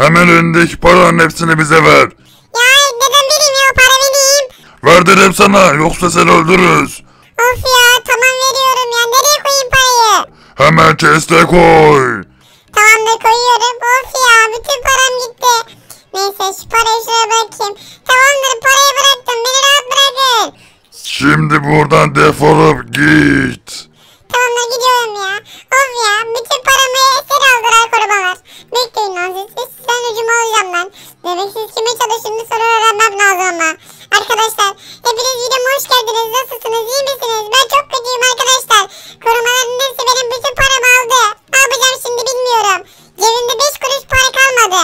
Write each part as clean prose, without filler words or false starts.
Hemen önündeki paranın hepsini bize ver. Ya neden vereyim ya, o para benim. Ver dedim sana, yoksa seni öldürürüz. Of ya, tamam veriyorum ya, nereye koyayım parayı? Hemen chest'e koy. Tamamdır, koyuyorum. Of ya, bütün param gitti. Neyse şu parayı şuraya bırakayım. Tamamdır, parayı bıraktım, beni rahat bırakın. Şimdi buradan defolup git. Tamamdır, gidiyorum ya. Of ya, bütün paramı esir aldılar korumalar. Bekleyin lan siz. Sizden ucumu alacağım lan. Demek siz kime çalıştığını sonra öğrenmem lazım ama. Arkadaşlar hepiniz videoma hoş geldiniz. Nasılsınız, iyi misiniz? Ben çok kötüyüm arkadaşlar. Korumaların hepsi benim bütün paramı aldı. Ne yapacağım şimdi bilmiyorum. Cebimde 5 kuruş para kalmadı.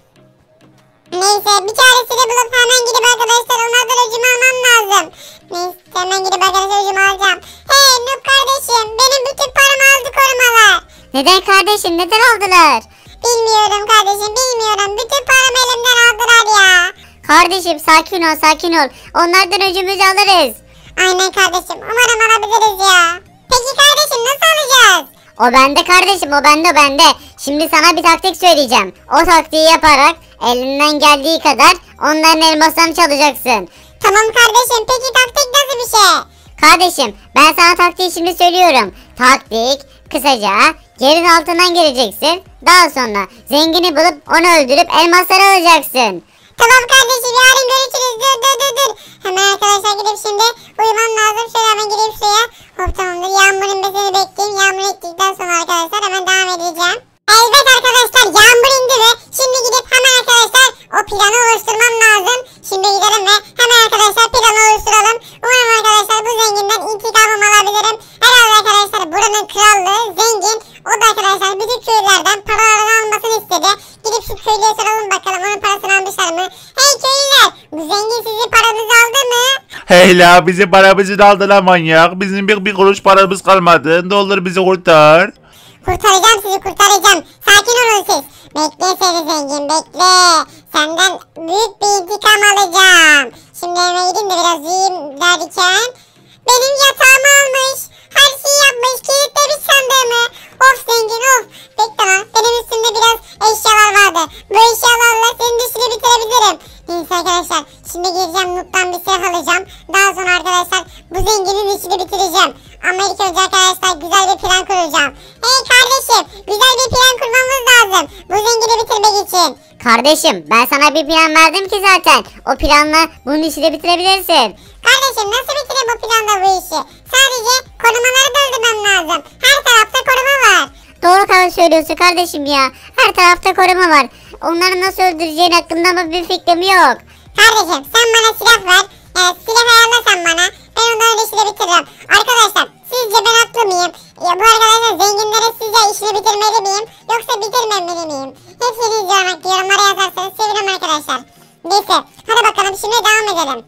Neyse bir çaresini bulup hemen gidip arkadaşlar onlardan öcümü almam lazım. Neyse hemen gidip arkadaşlar öcümü alacağım. Hey Noob kardeşim, benim bütün paramı aldı korumalar. Neden kardeşim, neden aldılar? Bilmiyorum kardeşim, bilmiyorum. Bütün paramı elimden aldılar ya. Kardeşim sakin ol, sakin ol. Onlardan öcümüzü alırız. Aynen kardeşim, umarım alabiliriz ya. Peki kardeşim nasıl alacağız? O bende kardeşim, o bende. Şimdi sana bir taktik söyleyeceğim. O taktiği yaparak elinden geldiği kadar onların elmaslarını çalacaksın. Tamam kardeşim, peki taktik nasıl bir şey? Kardeşim ben sana taktiği şimdi söylüyorum. Taktik kısaca yerin altından geleceksin. Daha sonra zengini bulup onu öldürüp elmasları alacaksın. Tamam kardeşim, yarın görüşürüz. Dur. Hemen arkadaşlar gidip şimdi uyumam lazım. Şöyle hemen gireyim suya. Hop tamamdır, yağmur inmesini bekleyeyim. Yağmur ettikten sonra arkadaşlar hemen devam edeceğim. Evet arkadaşlar, yağmur indi ve şimdi gidip hemen arkadaşlar o planı oluşturmam lazım. Şimdi gidelim ve hemen arkadaşlar planı oluşturalım. Umarım arkadaşlar bu zenginden intikamımı alabilirim. Herhalde arkadaşlar buranın krallığı zengin. O da arkadaşlar bütün köylülerden paralarını almasını istedi. Gidip şu köylüye soralım bakalım, onun parasını almışlar mı? Hey köylüler, bu zengin sizin paranızı aldı mı? Hey la, bizim paramızı da aldılar manyak. Bizim bir kuruş paramız kalmadı. Ne olur bizi kurtar. Kurtaracağım sizi, kurtaracağım. Sakin olun siz. Bekle seni zengin, bekle. Senden büyük bir intikam alacağım. Şimdi eve gideyim de biraz yiyeyim derken. Benim yatağımı almış. Her şeyi yapmış. Kilitlemiş sandığımı. Of zengin of. Bekle lan. Benim üstümde biraz eşyalar vardı. Bu eşyalarla senin işini bitirebilirim. Neyse arkadaşlar. Şimdi gireceğim, Noob'dan bir silah alacağım. Daha sonra arkadaşlar bu zenginin işini bitireceğim. Ama ilk önce arkadaşlar güzel bir plan kuracağım. Hey kardeşim, güzel bir plan kurmamız lazım. Bu zengini bitirmek için. Kardeşim ben sana bir plan verdim ki zaten. O planla bunun işi de bitirebilirsin. Kardeşim nasıl bitireyim bu planla bu işi? Sadece korumaları da öldürmem lazım. Her tarafta koruma var. Doğru söylüyorsun kardeşim ya. Her tarafta koruma var. Onları nasıl öldüreceğin hakkında ama bir fikrim yok. Kardeşim sen bana silah ver. Silah ayarlasan bana. Ben onların işini bitiririm. Arkadaşlar sizce ben haklı mıyım? Ya bu arkadaşlar zenginlere sizce işini bitirmeli miyim? Yoksa bitirmemeli miyim? Hepsini yorumlara yazarsanız sevinirim arkadaşlar. Neyse hadi bakalım şimdi devam edelim.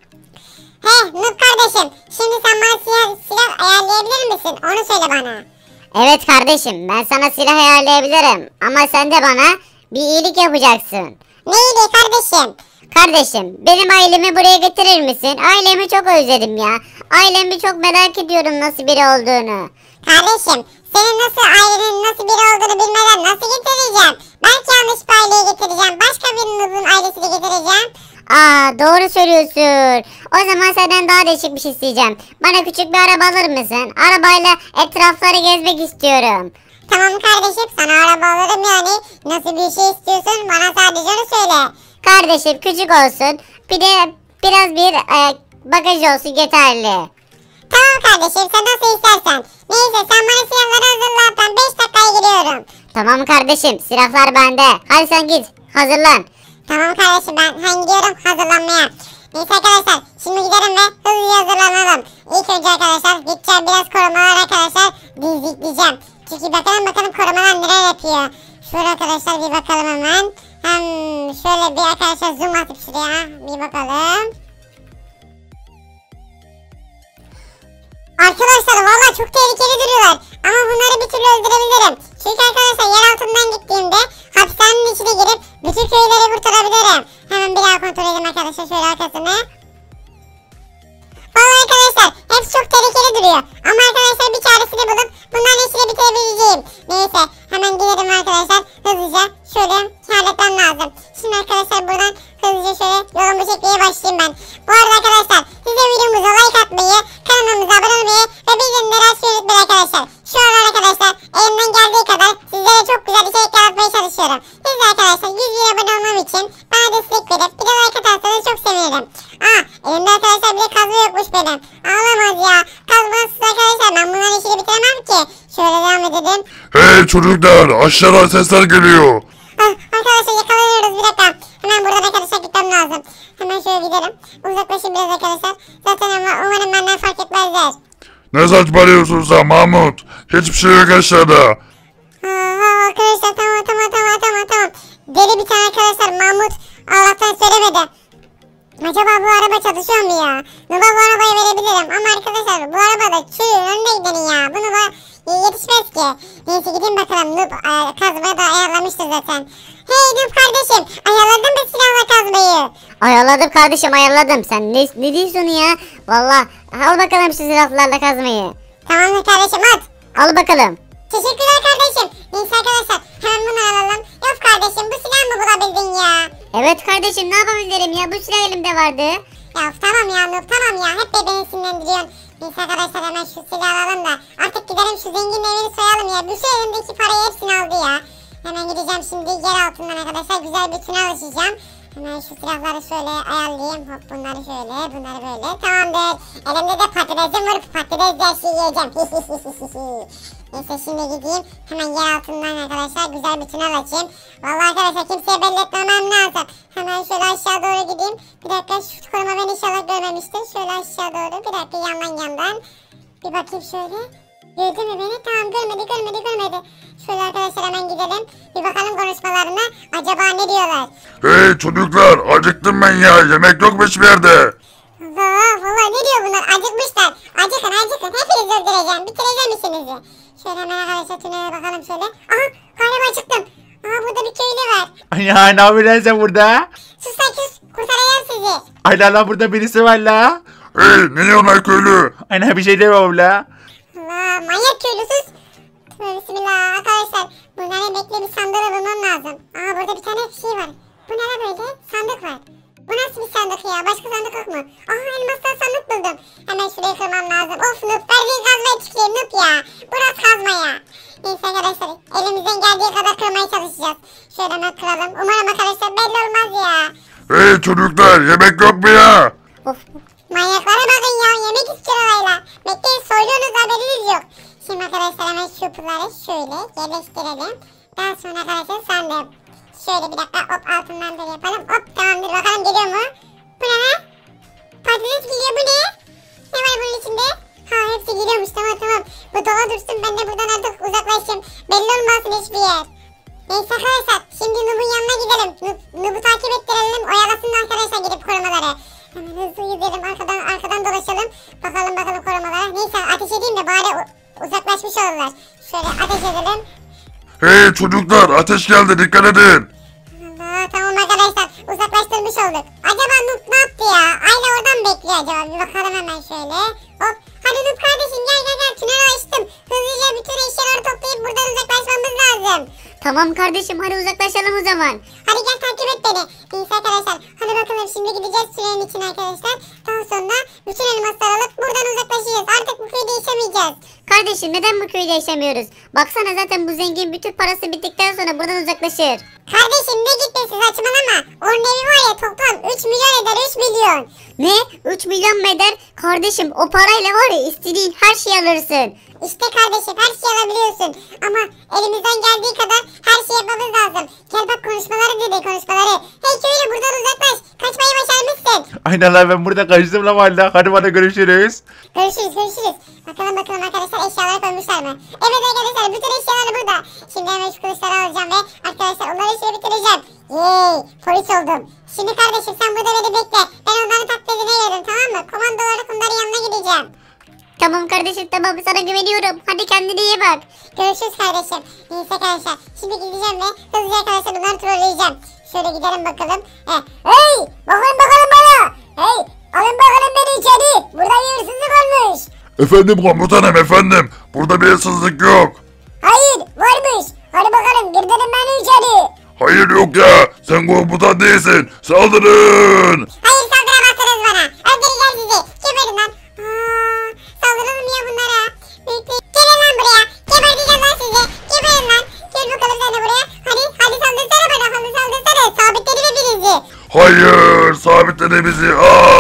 Noob kardeşim, şimdi sen bana silah ayarlayabilir misin? Onu söyle bana. Evet kardeşim ben sana silah ayarlayabilirim. Ama sen de bana bir iyilik yapacaksın. Neydi kardeşim? Kardeşim benim ailemi buraya getirir misin? Ailemi çok özledim ya. Ailemi çok merak ediyorum nasıl biri olduğunu. Kardeşim senin nasıl ailenin nasıl biri olduğunu bilmeden nasıl getireceğim? Belki yanlış bir aileyi getireceğim. Başka birinin ailesini getireceğim. Doğru söylüyorsun. O zaman senden daha değişik bir şey isteyeceğim. Bana küçük bir araba alır mısın? Arabayla etrafları gezmek istiyorum. Tamam kardeşim, sana araba alırım yani. Nasıl bir şey istiyorsun? Bana sadece onu söyle. Kardeşim küçük olsun. Bir de biraz bir bagaj olsun yeterli. Tamam kardeşim, sen nasıl istersen. Neyse sen bana silahları hazırla. Ben 5 dakikaya giriyorum. Tamam kardeşim silahlar bende. Hadi sen git hazırlan. Tamam kardeşim, ben gidiyorum hazırlanmaya. Neyse arkadaşlar şimdi gidelim ve hızlıca hazırlanalım. İlk önce arkadaşlar gideceğim biraz korumalar arkadaşlar dizikleyeceğim. Çünkü bakalım korumalar neler yapıyor. Şöyle arkadaşlar bir bakalım hemen. Hem şöyle bir arkadaşlar zoom atıp şuraya bir bakalım. Arkadaşlar valla çok tehlikeli duruyorlar. Ama bunları bir türlü öldürebilirim. Çünkü arkadaşlar yer altından gittiğimde hapishanenin içine girip bütün köyleri kurtarabilirim. Hemen bir daha kontrol edelim arkadaşlar şöyle arkasını. Valla arkadaşlar hepsi çok tehlikeli duruyor. Ama arkadaşlar bir çaresini bulup bunların işini bitirebileceğim. Neyse hemen gidelim arkadaşlar hızlıca şöyle halletmem lazım. gidelim. Hey çocuklar, aşağıdan sesler geliyor. Arkadaşlar yakalanıyoruz, bir dakika. Hemen buradan arkadaşlar gitmem lazım. Hemen şöyle gidelim. Uzaklaşın biraz arkadaşlar. Zaten ama umarım benden fark etmezler. Ne saçmalıyorsun sen Mahmut? Hiçbir şey yok aşağıda. Arkadaşlar tamam. Deli bir tane arkadaşlar, Mahmut Allah'tan söylemedi. Acaba bu araba çalışıyor mu ya? Nuba bu arabayı verebilirim ama arkadaşlar bu arabada çürüğün önüne gideni ya. Bu Nuba yetişmez ki. Neyse gideyim bakalım, Nub kazmayı da ayarlamıştı zaten. Hey Nub kardeşim, ayarladın mı silahla kazmayı? Ayarladım kardeşim, ayarladım. Sen ne diyorsun ya? Valla al bakalım şu silahlarla kazmayı. Tamam kardeşim, at. Al bakalım. Teşekkürler kardeşim. Neyse arkadaşlar hemen bunu alalım. Yok kardeşim, bu silah mı bulabildin ya? Evet kardeşim, ne yapabilirim ya? Bu silah elimde vardı. Ya tamam ya Nub, tamam ya, hep de beni sinirlendiriyorsun. Neyse arkadaşlar hemen şu silahı alalım da artık gidelim şu zenginin evini soyalım ya. Bütün elimdeki parayı hepsini aldı ya. Hemen gideceğim şimdi yer altından arkadaşlar, güzel bir tünel açacağım. Hemen şu silahları şöyle ayarlayayım. Hop bunları şöyle, bunları böyle. Tamamdır. Elimde de patatesim var. Patates yaşı yiyeceğim. Neyse şimdi gideyim. Hemen yer altından arkadaşlar güzel bir tünel açayım. Vallahi arkadaşlar kimseye belli etmemem lazım. Hemen şöyle aşağı doğru gideyim. Bir dakika, şu koruma beni inşallah görmemiştir. Şöyle aşağı doğru. Bir dakika, yandan. Bir bakayım şöyle. Gördü mü beni? Tamam, görmedi. Şöyle arkadaşlar hemen gidelim. Bir bakalım konuşmalarına. Acaba ne diyorlar? Hey çocuklar, acıktım ben ya. Yemek yok mu hiçbir yerde? Vallahi ne diyor bunlar? Acıkmışlar. Acıkın. Hepinizi öldüreceğim. Bitireceğim işinizi. Şöyle hemen arkadaşlar tünele bakalım şöyle. Aha, galiba acıktım. Aha, burada bir köylü var. Ya ne yapıyorsun sen burada? Sus lan sus. Kurtaracağım sizi. Ay la burada birisi var la. Hey ne diyorsun lan köylü? Aynen bir şey demem la. Allah, manyak köylü sus. Tövbe bismillah arkadaşlar. Bunların bekle bir sandığı bulmam lazım. Aha, burada bir tane şey var. Bu ne la böyle? Sandık var. Bu nasıl bir sandık ya? Başka sandık yok mu? Aha, elmastan sandık buldum. Hemen şurayı kırmam lazım. Of Nup, verdiğin kazmaya tüküreyim Nup ya. Burası kazma ya. Neyse arkadaşlar, elimizden geldiği kadar kırmaya çalışacağız. Şöyle hemen kıralım. Umarım arkadaşlar belli olmaz ya. Hey çocuklar, yemek yok mu ya? Of. Manyaklara bakın ya, yemek istiyor arayla. Bekleyin, soyluyorsunuz, haberiniz yok. Şimdi arkadaşlar hemen şu pulları şöyle yerleştirelim. Daha sonra arkadaşlar sandım. Şöyle bir dakika, hop altından böyle yapalım. Hop, tamamdır, bakalım geliyor mu? Bu ne lan? Patates geliyor, bu ne? Ne var bunun içinde? Ha, hepsi geliyormuş, tamam. Bu dola dursun, ben de buradan artık uzaklaşayım. Belli olmasın hiçbir yer. Neyse arkadaşlar, şimdi Nub'un yanına gidelim. Nub'u takip ettirelim, oyalasın arkadaşlar gidip korumaları. Hemen hızlı gidelim, arkadan dolaşalım. Bakalım korumalara. Neyse, ateş edeyim de bari uzaklaşmış olurlar. Şöyle ateş edelim. Hey çocuklar, ateş geldi, dikkat edin. Allah, tamam arkadaşlar, uzaklaştırmış olduk. Acaba Noob ne yaptı ya? Ayla oradan bekliyor acaba, bir bakalım hemen şöyle. Hop, hadi Noob kardeşim gel, tüneli açtım. Hızlıca bütün eşyaları toplayıp buradan uzaklaşmamız lazım. Tamam kardeşim, hadi uzaklaşalım o zaman. Hadi gel, takip et beni. Neyse arkadaşlar, hadi bakalım şimdi gideceğiz tünelin içine arkadaşlar. Daha sonra bütün elmasları alıp buradan uzaklaşacağız. Artık bu köyde yaşamayacağız. Kardeşim, neden bu köyde yaşamıyoruz? Baksana, zaten bu zengin bütün parası bittikten sonra buradan uzaklaşır. Kardeşim ne gittin, saçmalama. Onun evi var ya, toplam 3 milyon eder, 3 milyon. Ne? 3 milyon mu eder? Kardeşim, o parayla var ya, istediğin her şeyi alırsın. İşte kardeşim, her şeyi alabiliyorsun. Ama elimizden geldiği kadar her şeyi yapmamız lazım. Gel bak, konuşmaları. Hey köylü, buradan uzaklaş. Kaçmayı başarmışsın. Aynen la, ben burada kaçtım la valla. Hadi bana görüşürüz. Görüşürüz. Bakalım arkadaşlar, eşyaları koymuşlar mı? Evet arkadaşlar, bütün eşyalar burada. Şimdi hemen şu kılıçları alacağım ve arkadaşlar onları işini bitireceğim. Yey, polis oldum. Şimdi kardeşim sen burada beni bekle. Ben onların taklidine geldim, tamam mı? Komando olarak onların yanına gideceğim. Tamam kardeşim, tamam, sana güveniyorum. Hadi kendine iyi bak. Görüşürüz kardeşim. Neyse arkadaşlar, şimdi gideceğim ve hızlıca arkadaşlar bunları trolleyeceğim. Şöyle gidelim bakalım. Hey, bakın bana. Hey, alın bakalım beni içeri. Burada bir hırsızlık olmuş. Efendim komutanım efendim, burada bir hırsızlık yok. Hayır, varmış. Hadi bakalım, girdelim beni içeri. Hayır yok ya, sen komutan değilsin, saldırın. Hayır, saldıramazsınız bana. Öldüreceğim sizi. Geberin lan. Saldıralım ya bunlara. Bekleyin. Gelin lan buraya. Geberteceğim lan sizi. Geberin lan. Gel bakalım sen de buraya. Hadi saldırsana bana. Sabitledi mi birinizi? Hayır, sabitledi bizi.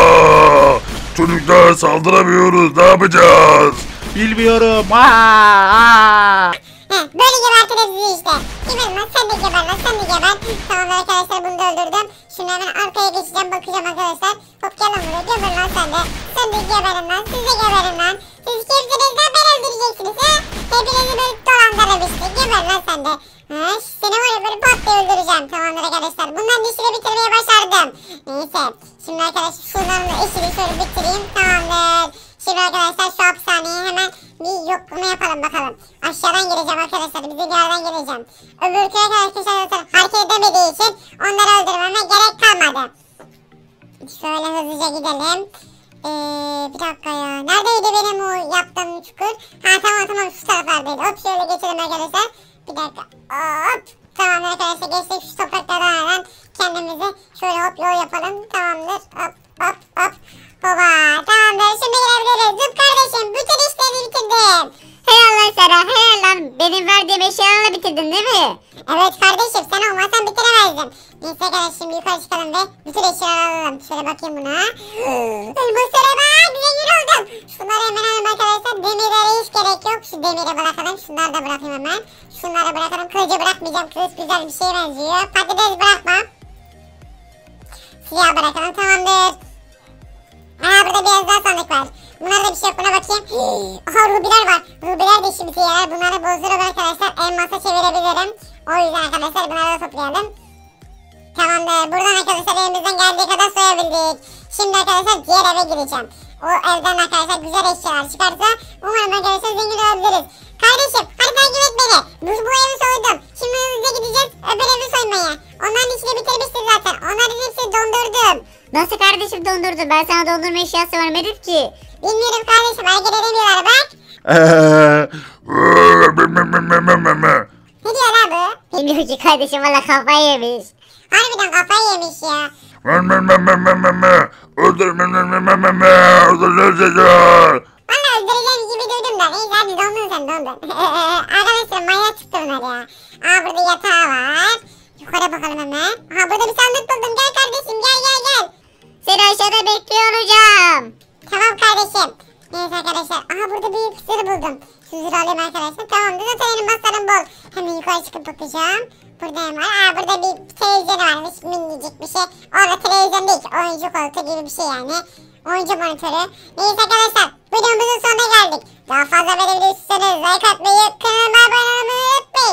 Çocuklar saldıramıyoruz, ne yapacağız? Bilmiyorum. Aa! Böyle gebertiriz bizi işte. Geber lan, sen de geber lan, sen de geber. Tamam arkadaşlar, bunu da öldürdüm. Şimdi hemen arkaya geçeceğim, bakacağım arkadaşlar. Hop gel lan buraya, geber lan sen de. Sen de geberin lan, siz de geberin lan. Siz kimsiniz lan, beni öldüreceksiniz ha? Hepinizi böyle dolandırırım işte. Geber lan sen de. Seni var ya böyle pat diye öldüreceğim. Tamamdır arkadaşlar, bunların işini bitirmeye başardım. Neyse, şimdi arkadaşlar şunların da işini şöyle bitireyim. Tamamdır. Şimdi arkadaşlar şu hapishaneye hemen bir yoklama yapalım bakalım. Aşağıdan geleceğim arkadaşlar, bizi bir yerden geleceğim. Öbürkü arkadaşlar hareket edemediği için onları öldürmeme gerek kalmadı. Şöyle hızlıca gidelim. Bir dakika ya. Neredeydi benim o yaptığım çukur? Ha tamam şu taraflardaydı. Hop şöyle geçelim arkadaşlar. Bir dakika. Hop. Tamamdır arkadaşlar, geçtik şu topraklardan hemen kendimize şöyle hop yol yapalım. Tamamdır. Hop hop hop. Hoba. Tamamdır. Şimdi girebiliriz. Zıp kardeşim. Bütün işlerini bitirdim. Helal lan sana, helal lan. Benim verdiğim eşyalarla bitirdin değil mi? Evet kardeşim, sen olmasan bitiremezdim. Neyse arkadaşlar, şimdi yukarı çıkalım ve bütün eşyaları alalım. Şöyle bakayım buna. Elmaslara bak, zengin oldum. Şunları hemen alalım arkadaşlar. Demirlere hiç gerek yok. Şu demiri bırakalım. Şunları da bırakayım hemen. Şunları bırakalım. Kılıcı bırakmayacağım. Kılıç güzel bir şeye benziyor. Patates bırakma. Siyah bırakalım. Tamamdır. Burada biraz daha sandık var. Bunlarda bir şey yok, buna bakayım. Aha rubiler var. Rubiler de işimize yarar. Bunları bozdurup arkadaşlar elmasa çevirebilirim. O yüzden arkadaşlar bunları da toplayalım. Tamamdır. Buradan arkadaşlar elimizden geldiği kadar soyabildik. Şimdi arkadaşlar diğer eve gireceğim. O evden arkadaşlar güzel eşyalar çıkarsa umarım arkadaşlar zengin olabiliriz. Kardeşim hadi takip et beni. Bu evi soydum. Şimdi hızlıca gideceğiz öbür evi soymaya. Onların işini bitirmiştir zaten. Onların hepsini dondurdum. Nasıl kardeşim dondurdun? Ben sana dondurma eşyası vermedim ki. Bilmiyorum kardeşim, hareket edemiyorlar bak. Ne diyor la bu? Bilmiyorum ki kardeşim, valla kafayı yemiş. Harbiden kafayı yemiş ya. Valla öldüreceğim gibi duydum da. Neyse hadi dondun sen dondun. Arkadaşlar manyak çıktı bunlar ya. Burada yatağı var. Yukarı bakalım hemen. Burada bir sandık buldum. Gel kardeşim, gel. Seni aşağıda bekliyor olacağım. Tamam kardeşim. Neyse arkadaşlar. Burada bir sır buldum. Şu zırhı alayım arkadaşlar. Tamamdır, zaten elmaslarım bol. Hemen yukarı çıkıp bakacağım. Burada ne var? Burada bir televizyon varmış. Minicik bir şey. Orada televizyon değil ki. Oyuncu koltuğu gibi bir şey yani. Oyuncu monitörü. Neyse arkadaşlar. Videomuzun sonuna geldik. Daha fazla böyle video istiyorsanız like atmayı, kanalıma abone olmayı unutmayın.